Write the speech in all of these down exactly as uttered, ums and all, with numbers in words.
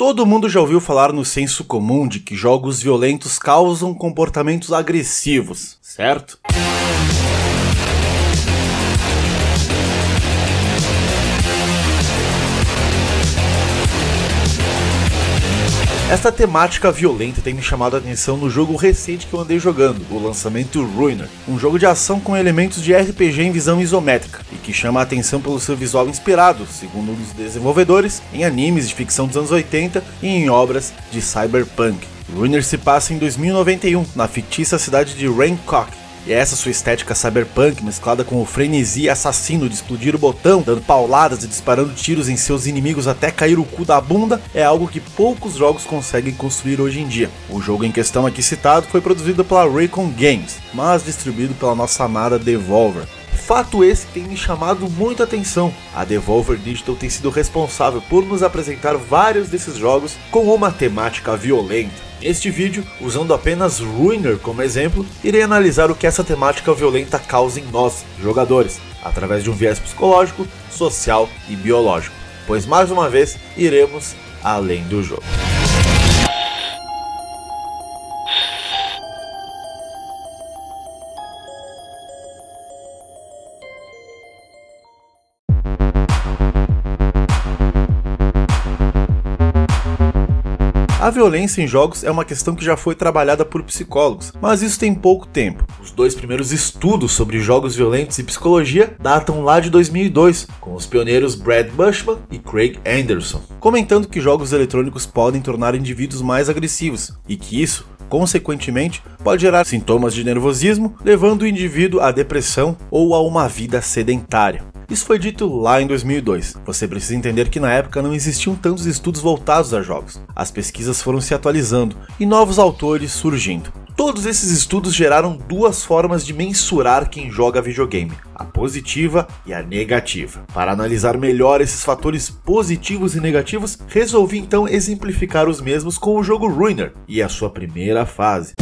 Todo mundo já ouviu falar no senso comum de que jogos violentos causam comportamentos agressivos, certo? Esta temática violenta tem me chamado a atenção no jogo recente que eu andei jogando, o lançamento Ruiner, um jogo de ação com elementos de R P G em visão isométrica, e que chama a atenção pelo seu visual inspirado, segundo um dos desenvolvedores, em animes de ficção dos anos oitenta e em obras de cyberpunk. Ruiner se passa em dois mil e noventa e um, na fictícia cidade de Raincock. E essa sua estética cyberpunk, mesclada com o frenesi assassino de explodir o botão, dando pauladas e disparando tiros em seus inimigos até cair o cu da bunda, é algo que poucos jogos conseguem construir hoje em dia. O jogo em questão aqui citado foi produzido pela Raycon Games, mas distribuído pela nossa amada Devolver. Fato esse que tem me chamado muita atenção. A Devolver Digital tem sido responsável por nos apresentar vários desses jogos com uma temática violenta. Neste vídeo, usando apenas Ruiner como exemplo, irei analisar o que essa temática violenta causa em nós, jogadores, através de um viés psicológico, social e biológico, pois mais uma vez iremos além do jogo. A violência em jogos é uma questão que já foi trabalhada por psicólogos, mas isso tem pouco tempo. Os dois primeiros estudos sobre jogos violentos e psicologia datam lá de dois mil e dois, com os pioneiros Brad Bushman e Craig Anderson, comentando que jogos eletrônicos podem tornar indivíduos mais agressivos, e que isso, consequentemente, pode gerar sintomas de nervosismo, levando o indivíduo à depressão ou a uma vida sedentária. Isso foi dito lá em dois mil e dois. Você precisa entender que na época não existiam tantos estudos voltados a jogos. As pesquisas foram se atualizando e novos autores surgindo. Todos esses estudos geraram duas formas de mensurar quem joga videogame, a positiva e a negativa. Para analisar melhor esses fatores positivos e negativos, resolvi então exemplificar os mesmos com o jogo Ruiner e a sua primeira fase.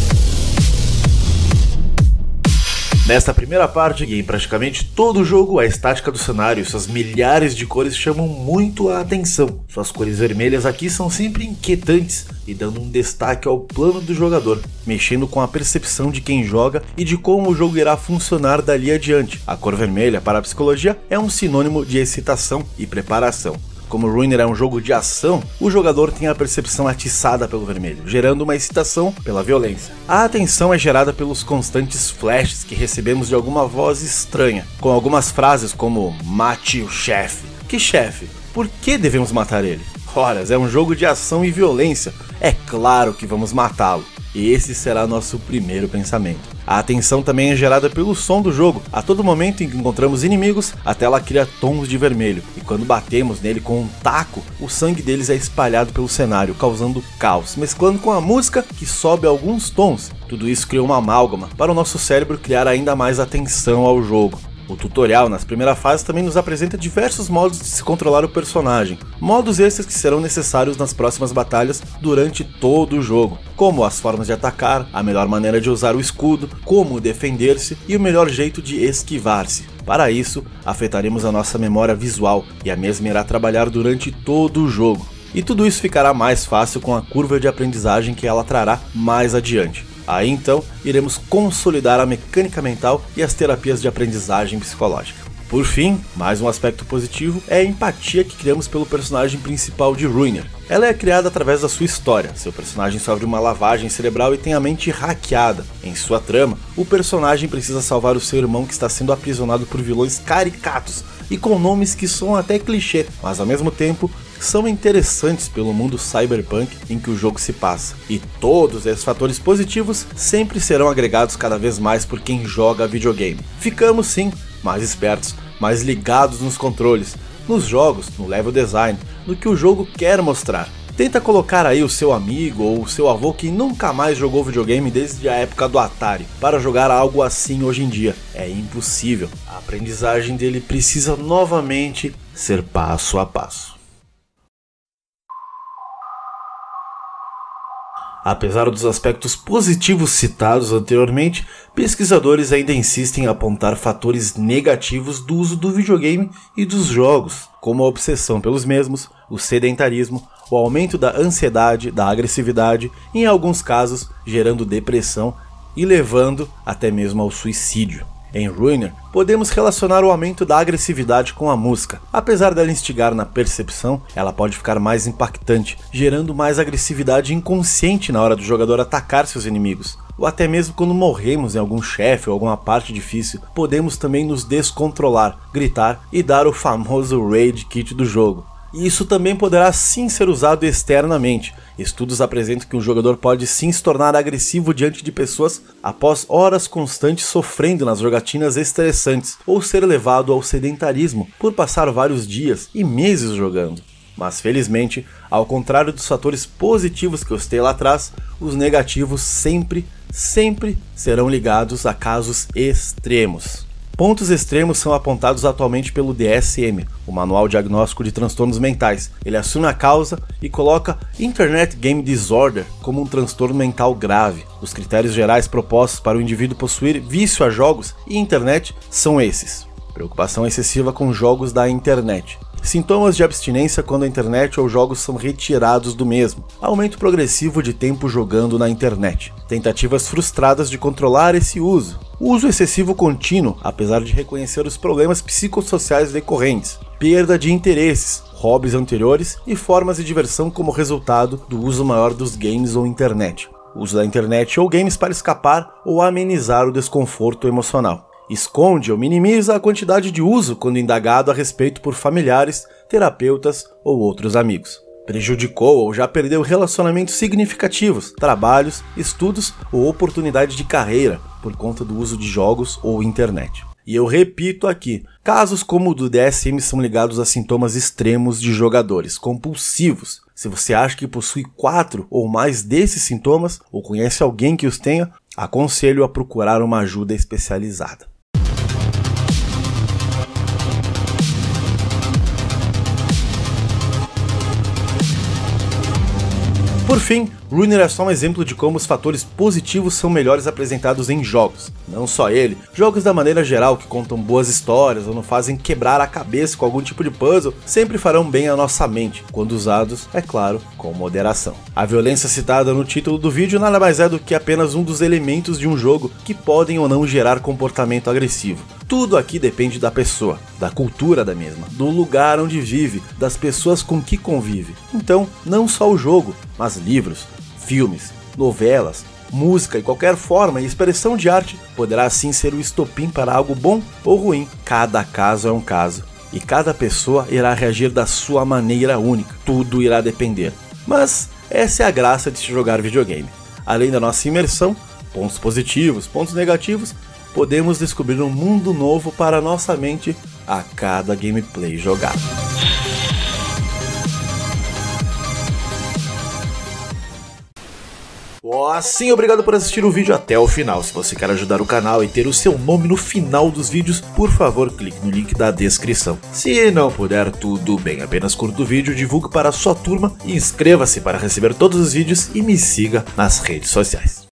Nesta primeira parte, em praticamente todo o jogo, a estática do cenário e suas milhares de cores chamam muito a atenção. Suas cores vermelhas aqui são sempre inquietantes e dando um destaque ao plano do jogador, mexendo com a percepção de quem joga e de como o jogo irá funcionar dali adiante. A cor vermelha, para a psicologia, é um sinônimo de excitação e preparação. Como Ruiner é um jogo de ação, o jogador tem a percepção atiçada pelo vermelho, gerando uma excitação pela violência. A atenção é gerada pelos constantes flashes que recebemos de alguma voz estranha, com algumas frases como "mate o chefe". Que chefe? Por que devemos matar ele? Ora, é um jogo de ação e violência, é claro que vamos matá-lo. E esse será nosso primeiro pensamento. A atenção também é gerada pelo som do jogo. A todo momento em que encontramos inimigos, a tela cria tons de vermelho, e quando batemos nele com um taco, o sangue deles é espalhado pelo cenário, causando caos, mesclando com a música que sobe alguns tons. Tudo isso cria uma amálgama para o nosso cérebro criar ainda mais atenção ao jogo. O tutorial nas primeiras fases também nos apresenta diversos modos de se controlar o personagem, modos esses que serão necessários nas próximas batalhas durante todo o jogo, como as formas de atacar, a melhor maneira de usar o escudo, como defender-se e o melhor jeito de esquivar-se. Para isso, afetaremos a nossa memória visual e a mesma irá trabalhar durante todo o jogo. E tudo isso ficará mais fácil com a curva de aprendizagem que ela trará mais adiante. Aí então, iremos consolidar a mecânica mental e as terapias de aprendizagem psicológica. Por fim, mais um aspecto positivo é a empatia que criamos pelo personagem principal de Ruiner. Ela é criada através da sua história. Seu personagem sofre uma lavagem cerebral e tem a mente hackeada. Em sua trama, o personagem precisa salvar o seu irmão que está sendo aprisionado por vilões caricatos e com nomes que soam até clichê, mas ao mesmo tempo são interessantes pelo mundo cyberpunk em que o jogo se passa. E todos esses fatores positivos sempre serão agregados cada vez mais por quem joga videogame. Ficamos sim mais espertos, mais ligados nos controles, nos jogos, no level design, no que o jogo quer mostrar. Tenta colocar aí o seu amigo ou o seu avô que nunca mais jogou videogame desde a época do Atari para jogar algo assim hoje em dia. É impossível. A aprendizagem dele precisa novamente ser passo a passo. Apesar dos aspectos positivos citados anteriormente, pesquisadores ainda insistem em apontar fatores negativos do uso do videogame e dos jogos, como a obsessão pelos mesmos, o sedentarismo, o aumento da ansiedade, da agressividade e, em alguns casos, gerando depressão e levando até mesmo ao suicídio. Em Ruiner, podemos relacionar o aumento da agressividade com a música. Apesar dela instigar na percepção, ela pode ficar mais impactante, gerando mais agressividade inconsciente na hora do jogador atacar seus inimigos. Ou até mesmo quando morremos em algum chefe ou alguma parte difícil, podemos também nos descontrolar, gritar e dar o famoso Rage Kit do jogo. E isso também poderá sim ser usado externamente. Estudos apresentam que um jogador pode sim se tornar agressivo diante de pessoas após horas constantes sofrendo nas jogatinas estressantes, ou ser levado ao sedentarismo por passar vários dias e meses jogando. Mas felizmente, ao contrário dos fatores positivos que eu citei lá atrás, os negativos sempre, sempre serão ligados a casos extremos. Pontos extremos são apontados atualmente pelo D S M, o Manual Diagnóstico de Transtornos Mentais. Ele assume a causa e coloca Internet Game Disorder como um transtorno mental grave. Os critérios gerais propostos para o indivíduo possuir vício a jogos e internet são esses: preocupação excessiva com jogos da internet, sintomas de abstinência quando a internet ou jogos são retirados do mesmo, aumento progressivo de tempo jogando na internet, tentativas frustradas de controlar esse uso, uso excessivo contínuo, apesar de reconhecer os problemas psicossociais decorrentes, perda de interesses, hobbies anteriores e formas de diversão como resultado do uso maior dos games ou internet, uso da internet ou games para escapar ou amenizar o desconforto emocional. Esconde ou minimiza a quantidade de uso quando indagado a respeito por familiares, terapeutas ou outros amigos. Prejudicou ou já perdeu relacionamentos significativos, trabalhos, estudos ou oportunidade de carreira por conta do uso de jogos ou internet. E eu repito aqui, casos como o do D S M são ligados a sintomas extremos de jogadores compulsivos. Se você acha que possui quatro ou mais desses sintomas, ou conhece alguém que os tenha, aconselho a procurar uma ajuda especializada. Por fim, Ruiner é só um exemplo de como os fatores positivos são melhores apresentados em jogos. Não só ele, jogos da maneira geral que contam boas histórias ou nos fazem quebrar a cabeça com algum tipo de puzzle sempre farão bem à nossa mente, quando usados, é claro, com moderação. A violência citada no título do vídeo nada mais é do que apenas um dos elementos de um jogo que podem ou não gerar comportamento agressivo. Tudo aqui depende da pessoa, da cultura da mesma, do lugar onde vive, das pessoas com que convive. Então, não só o jogo, mas livros, filmes, novelas, música e qualquer forma e expressão de arte poderá sim ser o estopim para algo bom ou ruim. Cada caso é um caso e cada pessoa irá reagir da sua maneira única. Tudo irá depender. Mas essa é a graça de se jogar videogame. Além da nossa imersão, pontos positivos, pontos negativos, podemos descobrir um mundo novo para nossa mente a cada gameplay jogado. Oh, sim, obrigado por assistir o vídeo até o final. Se você quer ajudar o canal e ter o seu nome no final dos vídeos, por favor, clique no link da descrição. Se não puder, tudo bem, apenas curta o vídeo, divulgue para a sua turma e inscreva-se para receber todos os vídeos e me siga nas redes sociais.